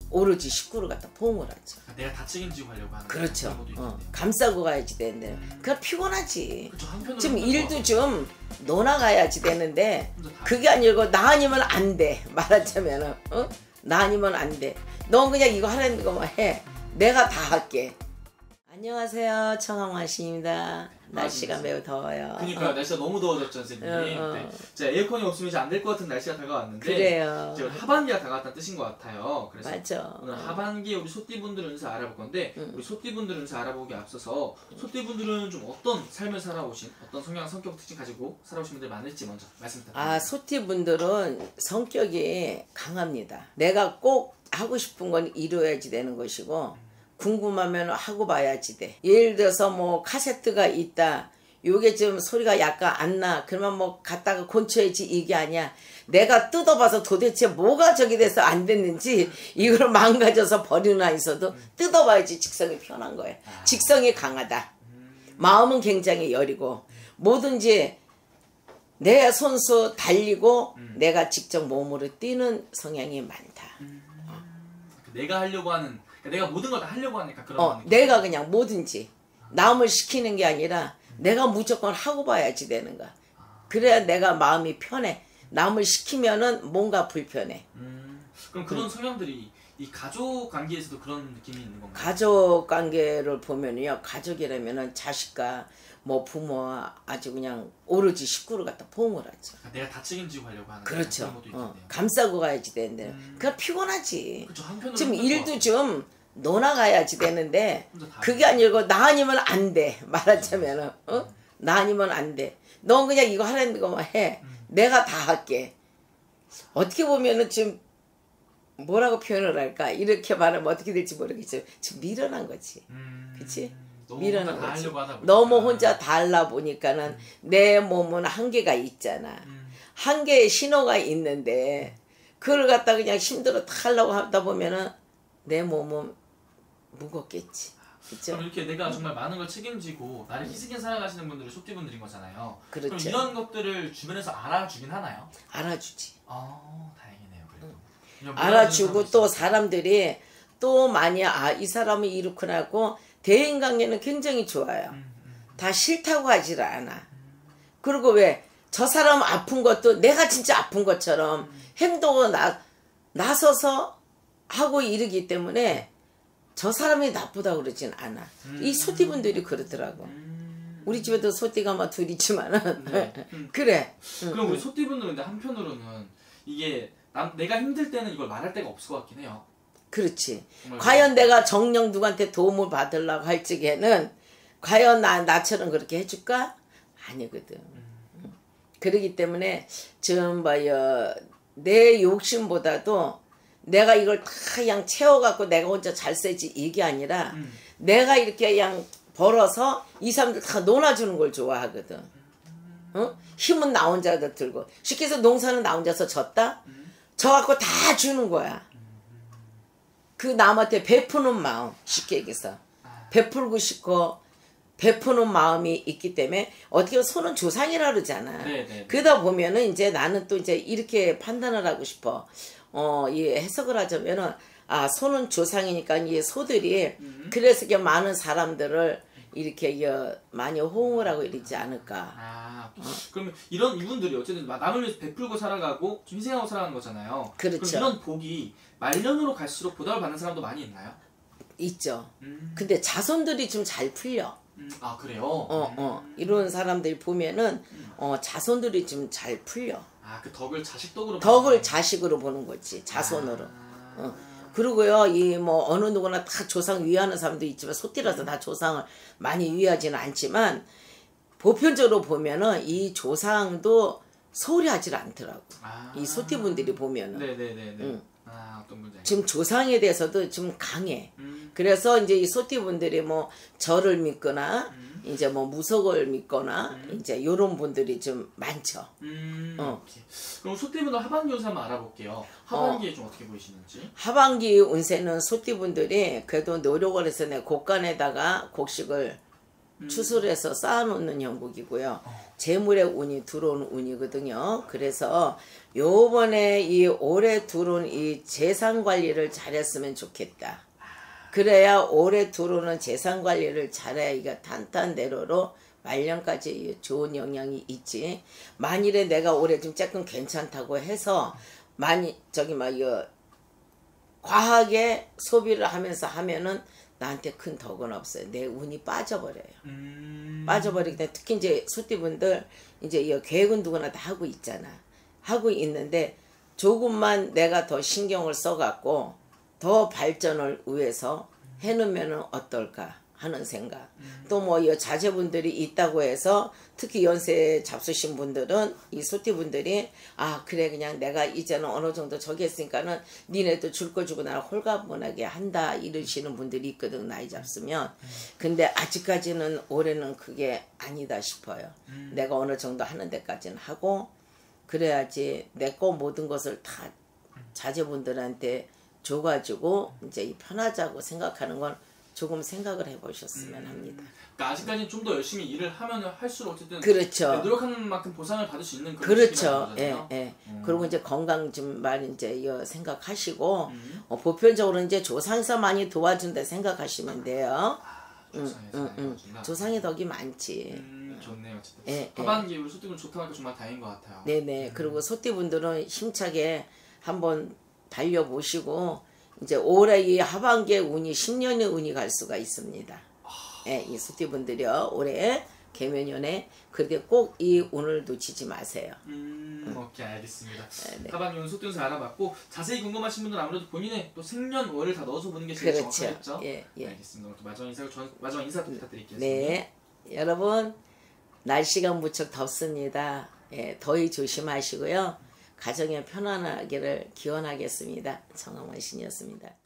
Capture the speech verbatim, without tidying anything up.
오로지 식구를 갖다 보험을 하죠. 내가 다 책임지고 가려고 하는. 그렇죠. 어, 감싸고 가야지 되는데 음. 그냥 피곤하지. 그쵸, 좀 일도 좀 놀아가야지 되는데 그게 아니고 나 아니면 안 돼. 말하자면은 어? 나 아니면 안 돼. 넌 그냥 이거 하라는 거만 해. 내가 다 할게. 안녕하세요, 청아마 씨입니다. 날씨가 맞습니다. 매우 더워요. 그러니까 어. 날씨가 너무 더워졌죠, 선생님. 어, 어. 네. 자, 에어컨이 없으면 이제 안 될 것 같은 날씨가 다가왔는데 그래요. 이제 하반기가 다가왔다는 뜻인 것 같아요. 그래서 맞아. 오늘 하반기에 우리 소띠분들 운세 알아볼 건데 응. 우리 소띠분들 운세 알아보기 앞서서 소띠분들은 좀 어떤 삶을 살아오신 어떤 성향, 성격 특징 가지고 살아오신 분들 많을지 먼저 말씀 부탁드립니다. 아, 소띠분들은 성격이 강합니다. 내가 꼭 하고 싶은 건 이루어야지 되는 것이고 음. 궁금하면 하고 봐야지 돼. 예를 들어서 뭐 카세트가 있다. 요게 좀 소리가 약간 안 나. 그러면 뭐 갖다가 곤쳐야지 이게 아니야. 내가 뜯어봐서 도대체 뭐가 저기 돼서 안 됐는지 이걸 망가져서 버리나 있어도 뜯어봐야지 직성이 편한 거야. 직성이 강하다. 마음은 굉장히 여리고 뭐든지 내 손수 달리고 내가 직접 몸으로 뛰는 성향이 많다. 어. 내가 하려고 하는 내가 모든 걸 다 하려고 하니까 그런 어, 내가 그냥 뭐든지 남을 시키는 게 아니라 내가 무조건 하고 봐야지 되는 거야. 그래야 내가 마음이 편해. 남을 시키면은 뭔가 불편해. 음, 그럼 그런 음. 성향들이 이 가족 관계에서도 그런 느낌이 있는 건가요? 가족 관계를 보면요, 가족이라면은 자식과 뭐 부모 아주 그냥 오로지 식구를 갖다 보험을 하죠. 내가 다 책임지고 가려고 하는. 그렇죠. 어, 감싸고 가야지 되는데 음. 그냥 피곤하지. 그쵸, 좀 일도 좀 놀아가야지 되는데 그게 아니고 나 아니면 안 돼. 말하자면은 어? 나 아니면 안 돼. 넌 그냥 이거 하라는 거만 해. 음. 내가 다 할게. 어떻게 보면은 지금 뭐라고 표현을 할까? 이렇게 말하면 어떻게 될지 모르겠지만 좀 미련한 거지. 음. 그치? 미련한 거지. 너무 혼자 다 하려 보니까는 음. 내 몸은 한계가 있잖아. 음. 한계의 신호가 있는데 그걸 갖다 그냥 힘들어 다 하려고 하다 보면은 내 몸은 무겁겠지. 그쵸? 그럼 이렇게 내가 정말 많은 걸 책임지고 나를 희생해 살아가시는 분들이 소띠분들인 거잖아요. 그렇죠. 그럼 이런 것들을 주변에서 알아주긴 하나요? 알아주지. 아, 다행이네요. 그래도. 응. 알아주고 또 사람들이 또 많이 아, 이 사람이 이렇구나 하고 대인관계는 굉장히 좋아요. 음, 음. 다 싫다고 하질 않아. 음. 그리고 왜 저 사람 아픈 것도 내가 진짜 아픈 것처럼 음. 행동을 나, 나서서 하고 이르기 때문에 저 사람이 나쁘다고 그러진 않아. 음. 이 소띠분들이 그러더라고. 음. 우리 집에도 소띠가 막 둘 있지만은 네. 음. 그래. 그럼 응, 우리 소띠분들은 근데 한편으로는 이게 남, 내가 힘들 때는 이걸 말할 데가 없을 것 같긴 해요. 그렇지. 과연 그래. 내가 정녕 누구한테 도움을 받으려고 할 적에는 과연 나, 나처럼 그렇게 해줄까? 아니거든. 음. 그러기 때문에 지금 봐요. 내 욕심보다도 내가 이걸 다 그냥 채워갖고 내가 혼자 잘 쓰지 이게 아니라 음. 내가 이렇게 그냥 벌어서 이 사람들 다 놀아주는 걸 좋아하거든. 음. 어? 힘은 나 혼자도 들고 쉽게 해서 농사는 나 혼자서 졌다? 음. 져갖고 다 주는 거야. 그 남한테 베푸는 마음 쉽게 얘기해서 베풀고 싶고 베푸는 마음이 있기 때문에 어떻게 보면 손은 조상이라 그러잖아. 네네. 그러다 보면은 이제 나는 또 이제 이렇게 판단을 하고 싶어. 어, 이 해석을 하자면은 아 소는 조상이니까 이 소들이 음. 그래서 이게 많은 사람들을 이렇게 이거 많이 호응을 하고 이러지 않을까. 아, 어? 그러면 이런 이분들이 어쨌든 남을 위해서 베풀고 살아가고 좀 희생하고 살아가는 거잖아요. 그렇죠. 그럼 이런 복이 말년으로 갈수록 보답을 받는 사람도 많이 있나요? 있죠. 음. 근데 자손들이 좀 잘 풀려. 음. 아 그래요? 어, 어. 이런 사람들 보면은 음. 어, 자손들이 좀 잘 풀려. 아, 그 덕을 자식 덕으로 덕을 보는... 자식으로 보는 거지. 자손으로. 아... 어. 그리고요, 이 뭐 어느 누구나 다 조상 위하는 사람도 있지만 소띠라서 음. 다 조상을 많이 위하지는 않지만 보편적으로 보면은 이 조상도 소홀히 하질 않더라고. 아... 이 소띠분들이 보면은. 네네네네. 응. 아, 어떤 분지? 지금 조상에 대해서도 좀 강해. 음. 그래서 이제 이 소띠분들이 뭐 절을 믿거나 음. 이제 뭐 무속을 믿거나 음. 이제 요런 분들이 좀 많죠. 음. 어. 그럼 소띠분들 하반기 운세 한번 알아볼게요. 하반기에 어. 좀 어떻게 보이시는지? 하반기 운세는 소띠분들이 그래도 노력을 해서 내 곡간에다가 곡식을 추수해서 쌓아놓는 형국이고요. 재물의 운이 들어오는 운이거든요. 그래서 요번에 이 올해 들어온 이 재산 관리를 잘했으면 좋겠다. 그래야 올해 들어오는 재산 관리를 잘해야 이가 탄탄대로로 말년까지 좋은 영향이 있지. 만일에 내가 올해 좀 조금 괜찮다고 해서 많이 저기 막 이거 과하게 소비를 하면서 하면은 나한테 큰 덕은 없어요. 내 운이 빠져버려요. 음... 빠져버리기 때문에 특히 이제 소띠분들 이제 이 계획은 누구나 다 하고 있잖아. 하고 있는데 조금만 내가 더 신경을 써갖고 더 발전을 위해서 해놓으면 어떨까 하는 생각. 음. 또 뭐 이 자제분들이 있다고 해서 특히 연세 잡수신 분들은 이 소띠분들이 아 그래 그냥 내가 이제는 어느 정도 저기 했으니까는 니네도 줄 거 주고 나를 홀가분하게 한다 이러시는 분들이 있거든 나이 잡수면. 음. 근데 아직까지는 올해는 그게 아니다 싶어요. 음. 내가 어느 정도 하는 데까지는 하고 그래야지 내 거 모든 것을 다 자제분들한테 줘가지고 이제 편하자고 생각하는 건 조금 생각을 해보셨으면 합니다. 음, 그러니까 아직까지는 좀 더 열심히 일을 하면 할수록 어쨌든 그렇죠. 노력하는 만큼 보상을 받을 수 있는 그런 그렇죠. 예, 예. 음. 그리고 이제 건강 좀 많이 이제 생각하시고 음. 어, 보편적으로 이제 조상에서 많이 도와준다 생각하시면 돼요. 아, 조상에서 응, 응, 응. 조상의 덕이 많지. 음, 좋네요. 어쨌든. 예, 하반기 우리 소띠분 좋다고 하니까 정말 다행인 것 같아요. 네네. 음. 그리고 소띠분들은 힘차게 한번 달려보시고 이제 올해 이 하반기에 운이 십 년의 운이 갈 수가 있습니다. 예, 이 소띠분들이요 올해 개묘년에 그렇게 꼭 이 운을 놓치지 마세요. 음, 음. 오케이 알겠습니다. 네. 하반기 운 소띠운세 알아봤고 자세히 궁금하신 분들은 아무래도 본인의 또 생년월을 다 넣어서 보는 게 제일 그렇죠. 정확하겠죠. 예, 예. 알겠습니다. 마지막 인사 마지막 인사 부탁드릴게요. 네, 여러분 날씨가 무척 덥습니다. 예, 더위 조심하시고요. 가정의 편안하기를 기원하겠습니다. 정엄원 신이었습니다.